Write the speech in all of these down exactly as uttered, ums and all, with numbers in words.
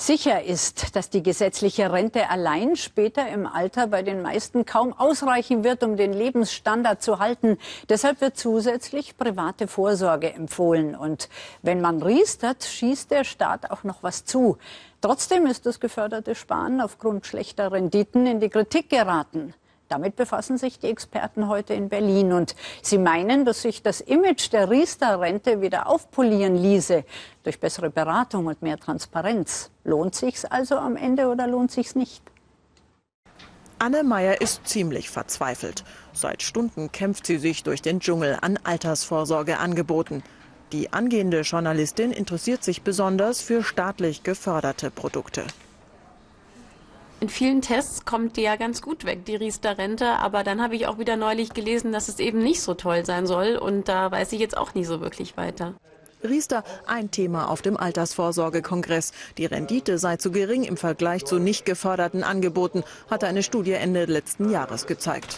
Sicher ist, dass die gesetzliche Rente allein später im Alter bei den meisten kaum ausreichen wird, um den Lebensstandard zu halten. Deshalb wird zusätzlich private Vorsorge empfohlen. Und wenn man riestert, schießt der Staat auch noch was zu. Trotzdem ist das geförderte Sparen aufgrund schlechter Renditen in die Kritik geraten. Damit befassen sich die Experten heute in Berlin. Und sie meinen, dass sich das Image der Riester-Rente wieder aufpolieren ließe durch bessere Beratung und mehr Transparenz. Lohnt sich's also am Ende oder lohnt sich's nicht? Anne Meyer ist ziemlich verzweifelt. Seit Stunden kämpft sie sich durch den Dschungel an Altersvorsorgeangeboten. Die angehende Journalistin interessiert sich besonders für staatlich geförderte Produkte. In vielen Tests kommt die ja ganz gut weg, die Riester-Rente. Aber dann habe ich auch wieder neulich gelesen, dass es eben nicht so toll sein soll. Und da weiß ich jetzt auch nicht so wirklich weiter. Riester, ein Thema auf dem Altersvorsorgekongress. Die Rendite sei zu gering im Vergleich zu nicht geförderten Angeboten, hatte eine Studie Ende letzten Jahres gezeigt.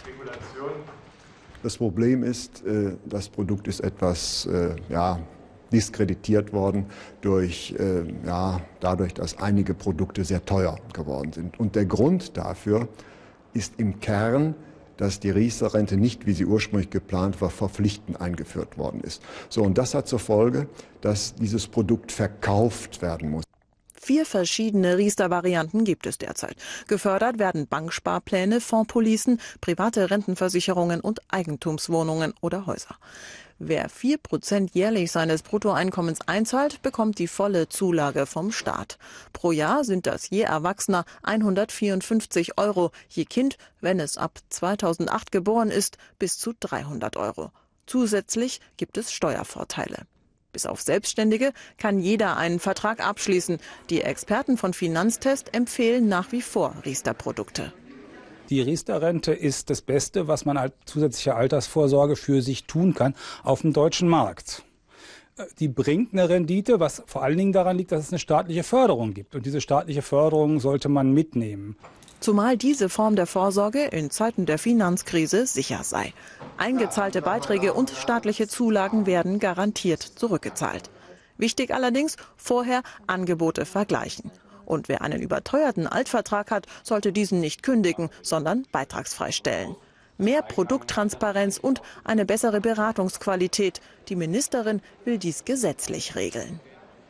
Das Problem ist, das Produkt ist etwas, ja, diskreditiert worden durch, äh, ja, dadurch, dass einige Produkte sehr teuer geworden sind. Und der Grund dafür ist im Kern, dass die Riester-Rente nicht, wie sie ursprünglich geplant war, verpflichtend eingeführt worden ist. So, und das hat zur Folge, dass dieses Produkt verkauft werden muss. Vier verschiedene Riester-Varianten gibt es derzeit. Gefördert werden Banksparpläne, Fondspolicen, private Rentenversicherungen und Eigentumswohnungen oder Häuser. Wer vier Prozent jährlich seines Bruttoeinkommens einzahlt, bekommt die volle Zulage vom Staat. Pro Jahr sind das je Erwachsener hundertvierundfünfzig Euro, je Kind, wenn es ab zweitausendacht geboren ist, bis zu dreihundert Euro. Zusätzlich gibt es Steuervorteile. Bis auf Selbstständige kann jeder einen Vertrag abschließen. Die Experten von Finanztest empfehlen nach wie vor Riester-Produkte. Die Riester-Rente ist das Beste, was man als zusätzliche Altersvorsorge für sich tun kann auf dem deutschen Markt. Die bringt eine Rendite, was vor allen Dingen daran liegt, dass es eine staatliche Förderung gibt. Und diese staatliche Förderung sollte man mitnehmen. Zumal diese Form der Vorsorge in Zeiten der Finanzkrise sicher sei. Eingezahlte Beiträge und staatliche Zulagen werden garantiert zurückgezahlt. Wichtig allerdings, vorher Angebote vergleichen. Und wer einen überteuerten Altvertrag hat, sollte diesen nicht kündigen, sondern beitragsfrei stellen. Mehr Produkttransparenz und eine bessere Beratungsqualität. Die Ministerin will dies gesetzlich regeln.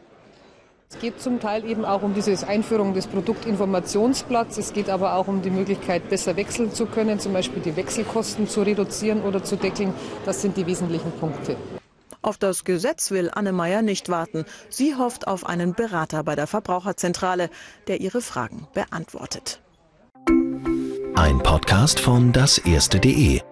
Es geht zum Teil eben auch um diese Einführung des Produktinformationsblatts. Es geht aber auch um die Möglichkeit, besser wechseln zu können, zum Beispiel die Wechselkosten zu reduzieren oder zu deckeln. Das sind die wesentlichen Punkte. Auf das Gesetz will Anne Meyer nicht warten. Sie hofft auf einen Berater bei der Verbraucherzentrale, der ihre Fragen beantwortet. Ein Podcast von das erste punkt de.